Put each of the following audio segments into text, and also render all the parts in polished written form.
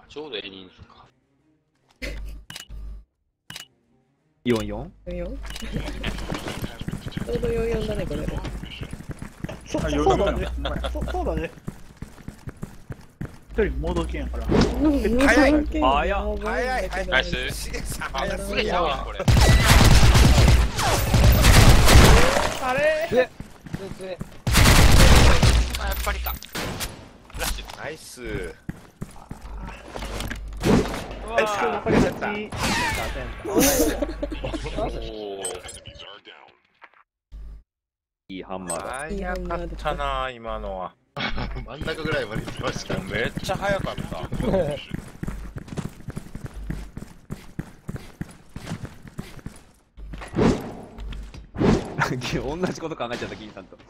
か。ちょうどええ人数か。 44？ 44？ちょうど44だね、これ。 そうだね。そうだね。一人モード系やから。 早い早い。ナイス。 しげさんあ、 早すぎやわすげえやわ、これ。 あれあ、やっぱりか。フラッシュ。 ナイス。 やっぱり8。 いいハンマーだ。 早かったな、今のは。 真ん中ぐらいまで来ました。 めっちゃ早かった。 同じこと考えちゃった、銀さんと。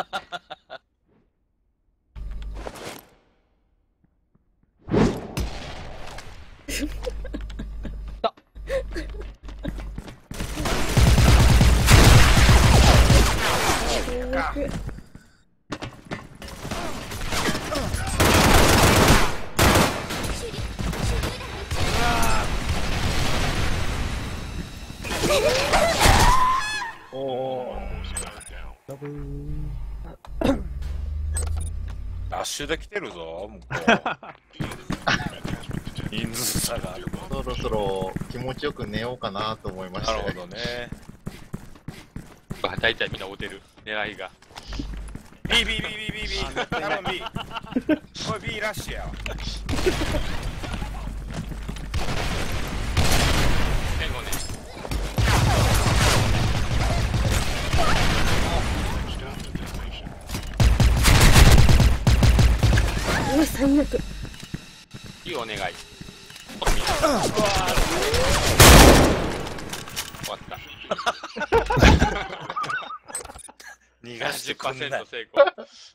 ダッシュで来てるぞ、向こう。人数差がある。 そろそろ気持ちよく寝ようかなと思いました。 なるほどね。 大体みんな追ってる。狙いが。 B、頼む B。これ B ラッシュやわ。 最後ね。 うわ、最悪。 いいお願い。終わった。 逃がしてくんない。 70%成功。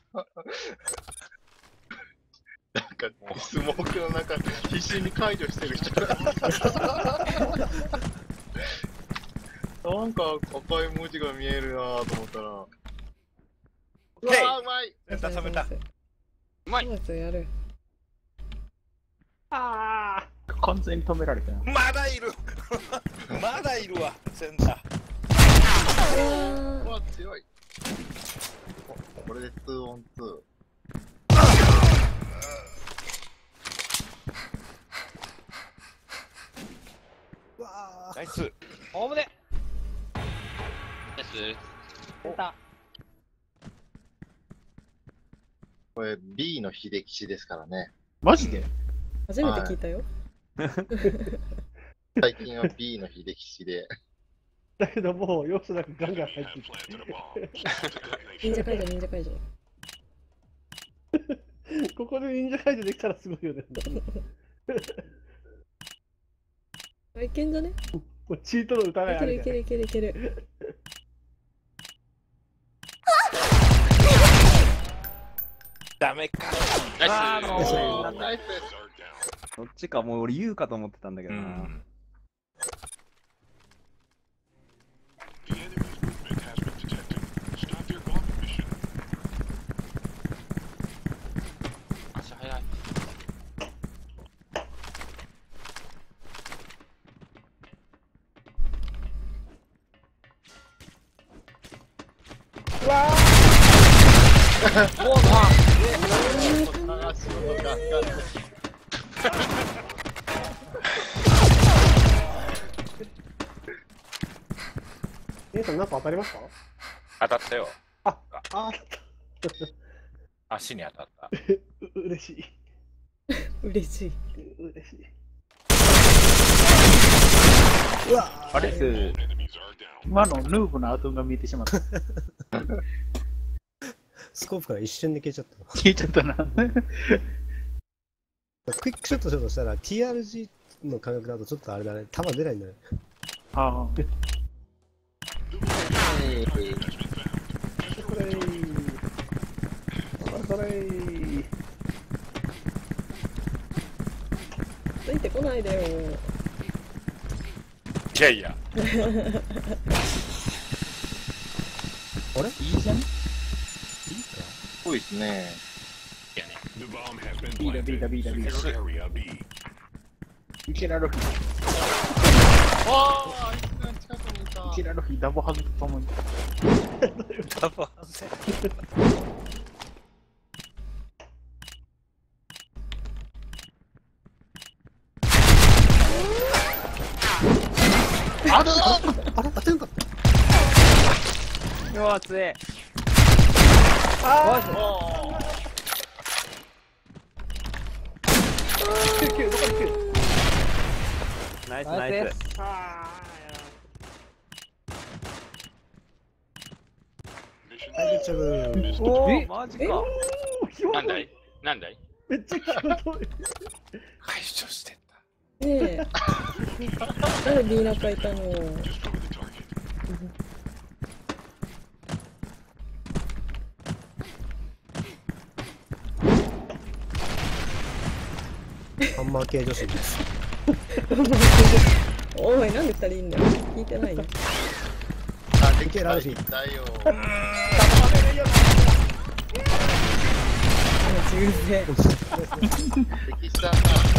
なんか、スモークの中、必死に解除してる人が。なんか赤い文字が見えるなぁと思ったら。うわー、うまい。 止めた。 うまい。 そうやる。 ああ、完全に止められたよ。 まだいる。まだいるわ、センタうわ、強い。これで2 on 2。 ー。ナイス。 おおむね。 です。 出た。 これ B の秀吉ですからね。 マジで？ 初めて聞いたよ。 最近は B の秀吉で。 だけどもう様子なくガンガン入ってき忍者解除、忍者解除。 て。ここで忍者解除できたらすごいよね。 いけんじゃね？ もうチートの疑いあるいけるいけるいけるいける。 ダメか。 ナイス。 ナイス。 どっちかもう俺言うかと思ってたんだけどな。 うん。 足早い。 仕事が。 姉さんなんか当たりました？ 当たったよ。 あ、当たった。 足に当たった。 嬉しい。 嬉しい。 嬉しい。 うわあれ今のヌーブの後が見えてしまった。 スコープから一瞬で消えちゃったの。 消えちゃったな。 クイックショットしようとしたら TRG の感覚だとちょっとあれだね、弾出ないんだね。 ああ。これそれついてこないでよ。 いやいや。 あれいいじゃん。 そうですね。 いやね。 ビーだビーだビーだビーだ。 キラルフィああ、あいつが近くにいた。 キラルフィダボハズとともに。 ダバーゼ。 あれ当てんかったうわ、強え。ナイスナイス。 はい、着。 おお、マジか。 なんだいなんだいめっちゃ際どい。 解消してんだ。 ねえ。なんで B 中いたの。 ハンマー系女子です。 おい、なんで2人いんだよ。聞いてないね。 あ、できたいだよ。 銃声。 敵したな。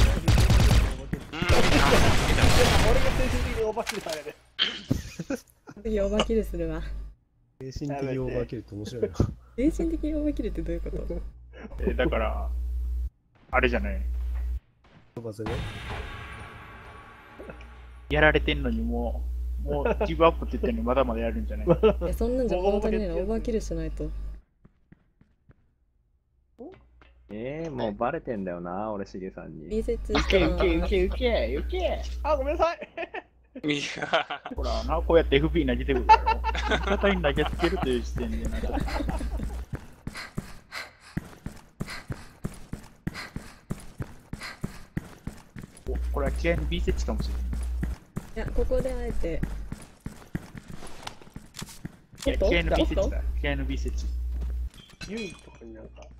俺が精神的にオーバーキルされる。 次オーバーキルするわ。 精神的オーバーキルって面白いな。 精神的オーバーキルってどういうこと？ だから、あれじゃない。 飛ばせね。 やられてんのにもうギブアップって言ってるのにまだまだやるんじゃない。 そんなんじゃ物足りないの。オーバーキルしないと。 もうバレてんだよな、俺しげさんに。 リセットウしたら。 ケウケウケウケウケ。 あ、ごめんなさい。 いやほらな、こうやって FP 投げてくるからよ。味方に投げつけるという視点でな。お、これは気合の B 設置かもしれない。 いや、ここであえて。 いや、気合の B 設置だ。気合の B 設置。 ユイとかになんか。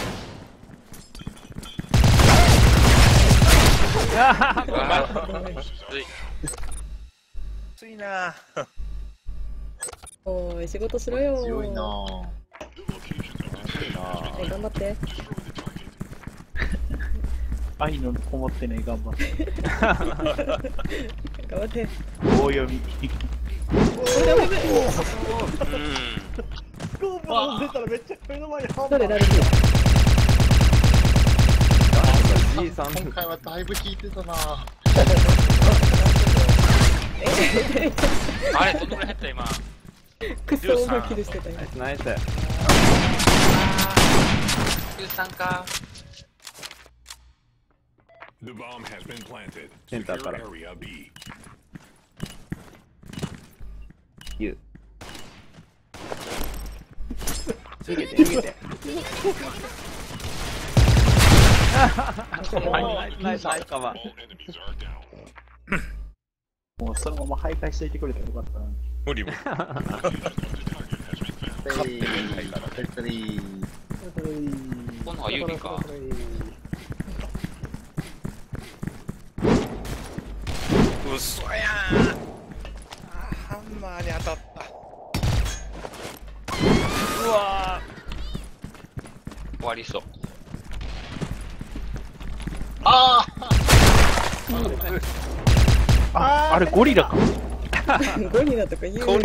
きついついな。 おい、仕事しろよ。 強いなぁ。 はい、頑張って。 愛のこもってね、頑張って。 頑張って。 棒読み。 スコープが出たらめっちゃ目の前にハンマー。 誰誰じいさん。 今回はだいぶ効いてたなぁ。 あれ、どのぐらい減った今。 クソオーバーキルしてたよナイ。スナイス。 13か。 The bomb has been planted. センターから Secure area B. ユ逃げて逃げて。 ナイスナイスナイスカバー。 All enemies are down. もうそのまま徘徊していてくれたらよかったな。 無理無理。 このは指か。 うそやん。ハンマーに当たった。うわ終わりそう。 ああ、あれゴリラか。 ゴリラとか言うな。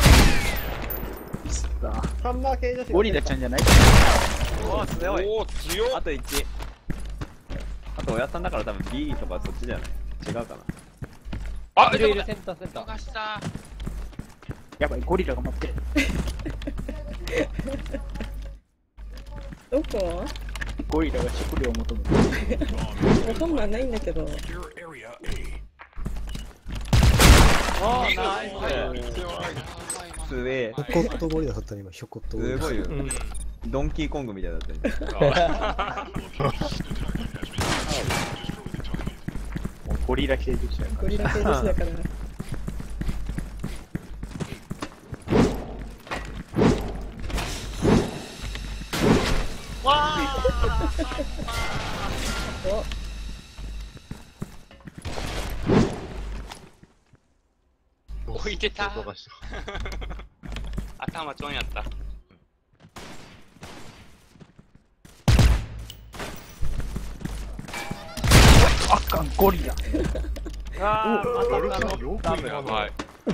ハンマー系女子。 ゴリラちゃんじゃない。 おお、強い。 おお、強っ。 あと1。あと、おやさんだから多分 B とかそっちじゃない？違うかな。 あ、 いるいる、 セセンターセンター。 逃した。 やばい、ゴリラが待ってる。 どこ？ ゴリラが食料を求めてる。 ハンマーないんだけど。 Secure area A. おー、ナイス。すげえ。 ひょこっとゴリラだったね、今、ひょこっとゴリラ。 すごいよ。ドンキーコングみたいだった今。 もうゴリラ系でしたよ。 ゴリラ系女子だから。 置いてた。 音がした頭ちょんやった。 あかん、ゴリラ。 あボルトのよくいな。 やばい。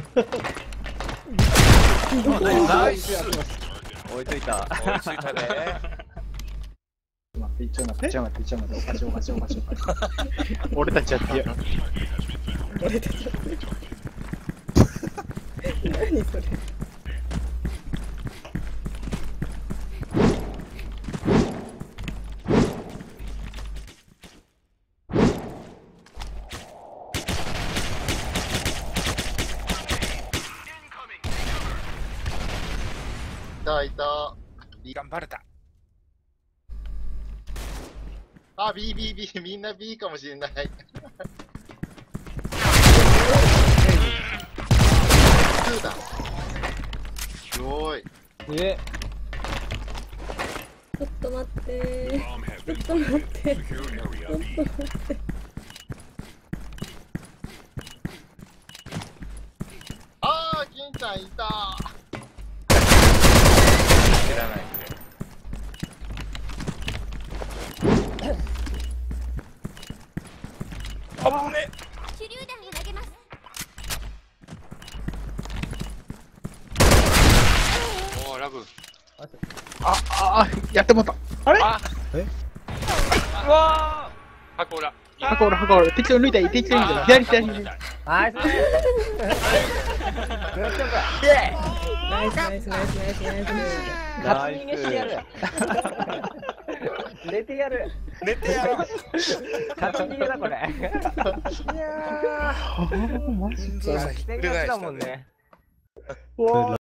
ナイス。追いついた。 追いついたね。 待って、一応待って、一応待って、一応待って、おかしいおかしいおかしいおかしい。俺たちやってやる。 俺たち何それ。 いた。 頑張れた。 あ、B、みんな B かもしれない。2だ。すごい。 ちょっと待って The ー。 bomb has ちょ been っと待っ planted. て。 Secure ちょ area っ B. と待って。 あー、金ちゃんいた。 知らない。あぶね。 手榴弾を投げます。 おー、ラグ。 やってもった。あれあえうわー箱裏。 箱おる箱おる。適当に抜いたい、適当に抜いたい。左。 ナイス。 ナイスナイスナイスナイスナイス。 勝ち逃げしてやる。寝てやる。 寝てやろう。 勝ち逃げだこれ。いやー。 マジか。 1点勝ちだもんね。 うわー